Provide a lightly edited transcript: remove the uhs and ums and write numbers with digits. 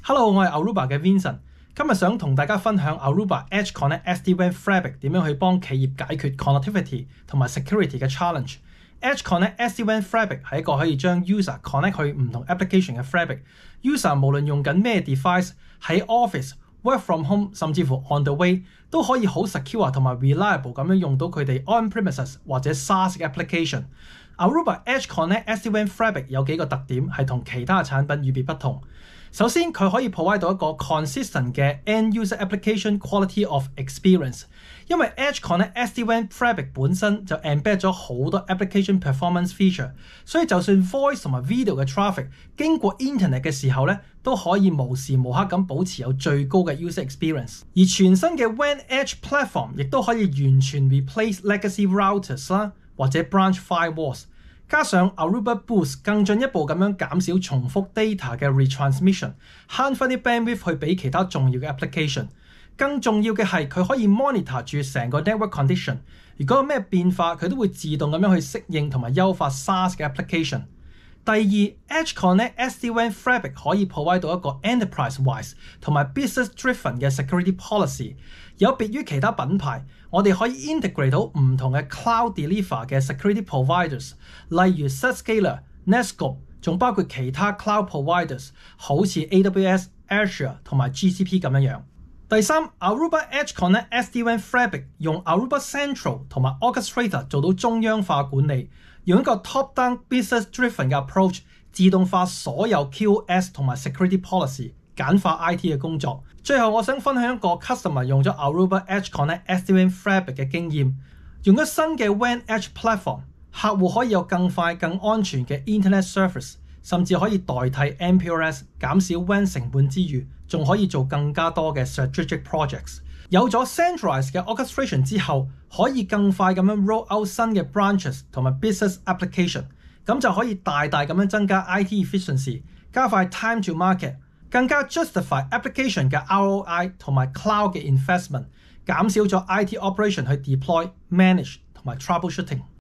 Hello， 我係 Aruba 嘅 Vincent， 今日想同大家分享 Aruba Edge Connect SD-WAN Fabric 點樣去幫企業解決 connectivity 同埋 security 嘅 challenge。Edge Connect SD-WAN Fabric 係一個可以將 user connect 去唔同 application 嘅 fabric。user 無論用緊咩 device 喺 office、work from home 甚至乎 on the way 都可以好 secure 同埋 reliable 咁樣用到佢哋 on-premises 或者 SaaS 嘅 application。Aruba Edge Connect SD-WAN Fabric 有幾個特點係同其他產品與別不同。首先，佢可以 provide 到一個 consistent 嘅 end user application quality of experience， 因為 Edge Connect SD-WAN Fabric 本身就 embed 咗好多 application performance feature， 所以就算 voice 同埋 video 嘅 traffic 經過 internet 嘅時候咧，都可以無時無刻咁保持有最高嘅 user experience。而全新嘅 WAN Edge platform 亦都可以完全 replace legacy routers 啦，或者 branch firewalls。加上 Aruba Boost 更進一步咁樣減少重複 data 嘅 retransmission， 慳翻啲 bandwidth 去俾其他重要嘅 application。更重要嘅係佢可以 monitor 住成個 network condition， 如果有咩變化佢都會自動咁樣去適應同埋優化 SaaS 嘅 application。第二 ，Edge Connect SD-WAN Fabric 可以 provide 到一個 enterprise-wise 同埋 business-driven 嘅 security policy， 有別於其他品牌，我哋可以 integrate 到唔同嘅 cloud deliver 嘅 security providers， 例如 Zscaler、Netskope， 仲包括其他 cloud providers， 好似 AWS、Azure 同埋 GCP 咁樣。第三 ，Aruba Edge Connect SD-WAN Fabric 用 Aruba Central 同埋 Orchestrator 做到中央化管理，用一個 top-down business-driven 嘅 approach， 自動化所有 QoS 同埋 security policy， 簡化 IT 嘅工作。最後，我想分享一個 customer 用咗 Aruba Edge Connect SD-WAN Fabric 嘅經驗，用咗新嘅 WAN Edge platform， 客戶可以有更快、更安全嘅 Internet service， 甚至可以代替 MPLS， 減少 WAN 成本之餘，仲可以做更加多嘅 strategic projects。有咗 centralized 嘅 orchestration 之後，可以更快咁樣 roll out 新嘅 branches 同埋 business application， 咁就可以大大咁樣增加 IT efficiency， 加快 time to market， 更加 justify application 嘅 ROI 同埋 cloud 嘅 investment， 減少咗 IT operation 去 deploy、manage 同埋 troubleshooting。